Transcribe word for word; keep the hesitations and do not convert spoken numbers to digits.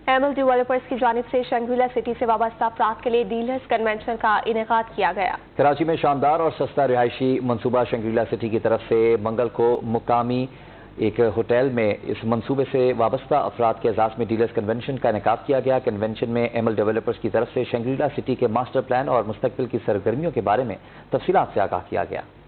ML developers की जानिब से शंग्रीला सिटी से वाबस्ता अफराद के लिए डीलर्स कन्वेंशन का इनेकाद किया गया। कराची में शानदार और सस्ता रिहायशी मनसूबा शंग्रीला सिटी की तरफ से मंगल को मुकामी एक होटल में इस मनसूबे से वाबस्ता अफराद के एजाज में डीलर्स कन्वेंशन का इनेकाद किया गया। कन्वेंशन में एमएल डेवलपर्स की तरफ से शंग्रीला सिटी के मास्टर प्लान और मुस्तकबिल की सरगर्मियों के बारे में तफसीलात से आगाह किया गया।